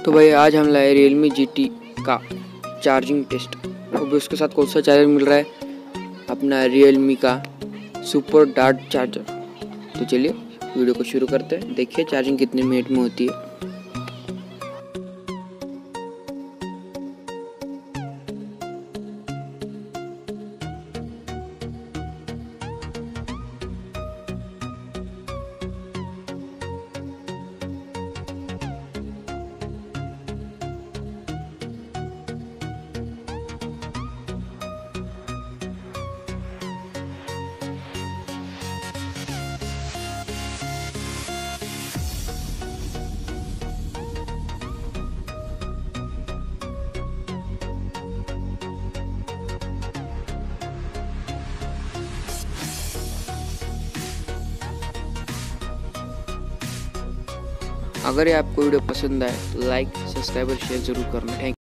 तो भाई आज हम लाए Realme GT का चार्जिंग टेस्ट। तो भी उसके साथ कौन सा चार्जर मिल रहा है, अपना Realme का सुपर डार्ट चार्जर। तो चलिए वीडियो को शुरू करते हैं, देखिए चार्जिंग कितने मिनट में होती है। अगर ये आपको वीडियो पसंद आए तो लाइक, सब्सक्राइब और शेयर जरूर करना। Thank you.